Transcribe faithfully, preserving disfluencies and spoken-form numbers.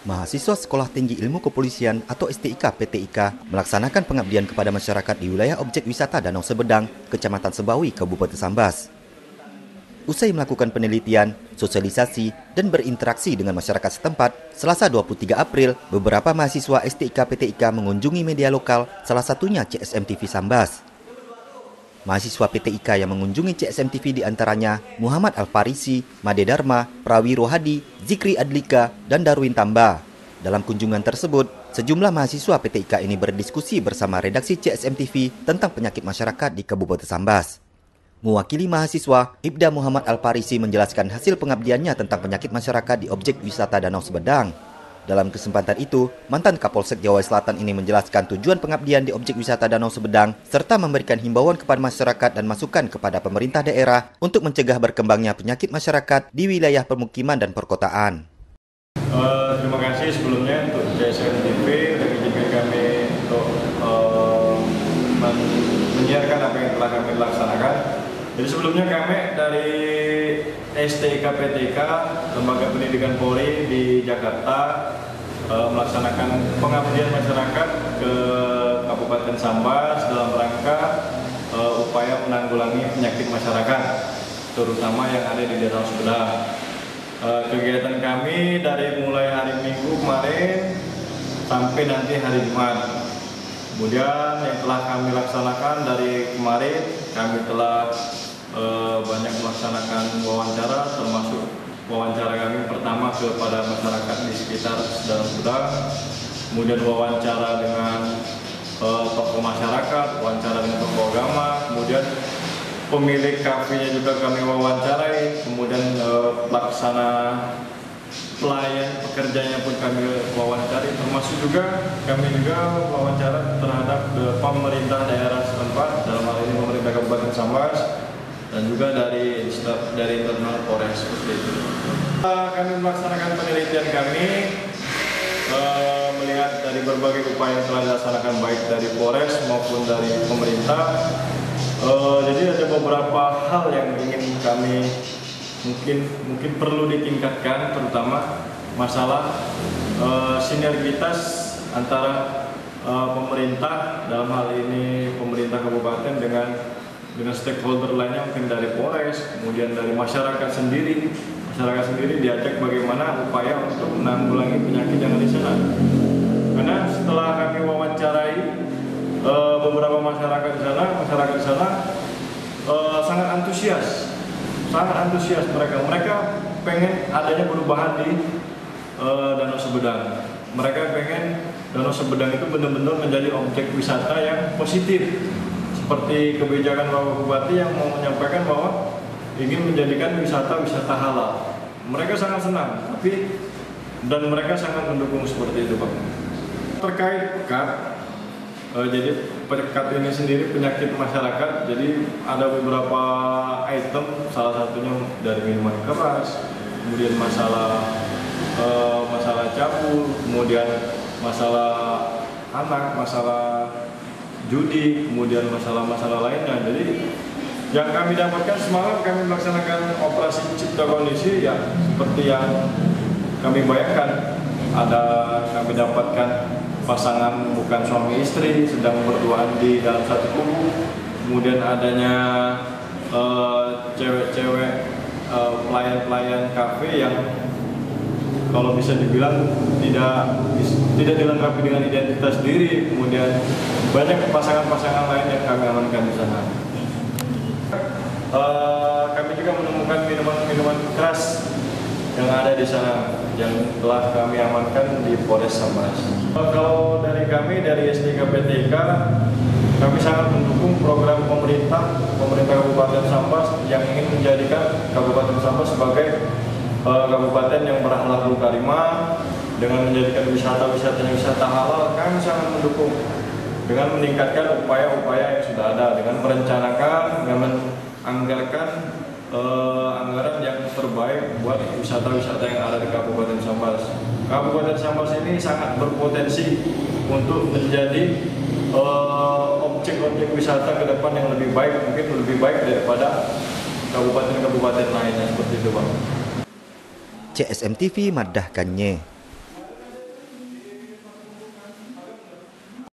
Mahasiswa Sekolah Tinggi Ilmu Kepolisian atau S T I K P T I K melaksanakan pengabdian kepada masyarakat di wilayah objek wisata Danau Sebedang, Kecamatan Sebawi, Kabupaten Sambas. Usai melakukan penelitian, sosialisasi, dan berinteraksi dengan masyarakat setempat, Selasa dua puluh tiga April, beberapa mahasiswa S T I K P T I K mengunjungi media lokal, salah satunya C S M T V Sambas. Mahasiswa P T I K yang mengunjungi C S M T V diantaranya Muhammad Al-Farisi, Made Dharma, Prawiro Hadi, Zikri Adlika, dan Darwin Tamba. Dalam kunjungan tersebut, sejumlah mahasiswa P T I K ini berdiskusi bersama redaksi C S M T V tentang penyakit masyarakat di Kabupaten Sambas. Mewakili mahasiswa, Ibda Muhammad Al-Farisi menjelaskan hasil pengabdiannya tentang penyakit masyarakat di objek wisata Danau Sebedang. Dalam kesempatan itu, mantan Kapolsek Jawa Selatan ini menjelaskan tujuan pengabdian di objek wisata Danau Sebedang serta memberikan himbauan kepada masyarakat dan masukan kepada pemerintah daerah untuk mencegah berkembangnya penyakit masyarakat di wilayah permukiman dan perkotaan. Uh, terima kasih sebelumnya untuk C S M T V dan izinkan kami untuk uh, menyiarkan apa yang telah kami laksanakan. Jadi sebelumnya kami dari S T I K P T I K, Lembaga Pendidikan Polri di Jakarta, e, melaksanakan pengabdian masyarakat ke Kabupaten Sambas dalam rangka e, upaya menanggulangi penyakit masyarakat, terutama yang ada di Danau Sebedang. E, kegiatan kami dari mulai hari Minggu kemarin sampai nanti hari Jumat. Kemudian yang telah kami laksanakan dari kemarin, kami telah e, banyak melaksanakan wawancara, termasuk wawancara kami pertama kepada masyarakat di sekitar Danau Sebedang, kemudian wawancara dengan e, tokoh masyarakat, wawancara dengan tokoh agama, kemudian pemilik kafenya juga kami wawancarai, kemudian e, pelaksana pelayan pekerjanya pun kami wawancari, termasuk juga kami juga wawancara terhadap pemerintah daerah setempat, dalam hal ini pemerintah Kabupaten Sambas dan juga dari dari internal Polres seperti itu. Kami melaksanakan penelitian kami uh, melihat dari berbagai upaya yang telah dilaksanakan baik dari Polres maupun dari pemerintah. Uh, jadi ada beberapa hal yang ingin kami mungkin mungkin perlu ditingkatkan, terutama masalah uh, sinergitas antara uh, pemerintah, dalam hal ini pemerintah kabupaten dengan dengan stakeholder lainnya, mungkin dari Polres, kemudian dari masyarakat sendiri. Masyarakat sendiri diajak bagaimana upaya untuk menanggulangi penyakit yang ada di sana. Karena setelah kami wawancarai uh, beberapa masyarakat di sana, masyarakat di sana uh, sangat antusias. sangat antusias mereka. Mereka pengen adanya perubahan di uh, Danau Sebedang. Mereka pengen Danau Sebedang itu benar-benar menjadi objek wisata yang positif. Seperti kebijakan Bapak Bupati yang mau menyampaikan bahwa ingin menjadikan wisata-wisata halal. Mereka sangat senang, tapi dan mereka sangat mendukung seperti itu, Pak. Terkait pekat, Uh, jadi pekat ini sendiri penyakit masyarakat, jadi ada beberapa item, salah satunya dari minuman keras, kemudian masalah uh, masalah cabul, kemudian masalah anak, masalah judi, kemudian masalah-masalah lainnya. Jadi yang kami dapatkan semalam kami melaksanakan operasi cipta kondisi ya seperti yang kami bayangkan. Ada kami dapatkan pasangan bukan suami istri sedang berduaan di dalam satu kubu, kemudian adanya cewek-cewek uh, uh, pelayan-pelayan kafe yang kalau bisa dibilang tidak tidak dilengkapi dengan identitas diri, kemudian banyak pasangan-pasangan lain yang kami amankan di sana. Uh, kami juga menemukan minuman-minuman keras yang ada di sana yang telah kami amankan di Polres Sambas. Kalau dari kami dari S T I K P T I K, kami sangat mendukung program pemerintah pemerintah Kabupaten Sambas yang ingin menjadikan Kabupaten Sambas sebagai uh, kabupaten yang berakhlakul karimah dengan menjadikan wisata-wisatanya wisata halal. Kami sangat mendukung dengan meningkatkan upaya-upaya yang sudah ada, dengan merencanakan, dengan menganggarkan Uh, anggaran yang terbaik buat wisata-wisata yang ada di Kabupaten Sambas. Kabupaten Sambas ini sangat berpotensi untuk menjadi objek-objek uh, wisata ke depan yang lebih baik, mungkin lebih baik daripada kabupaten-kabupaten lainnya seperti itu, Bang. C S M T V madahkannya.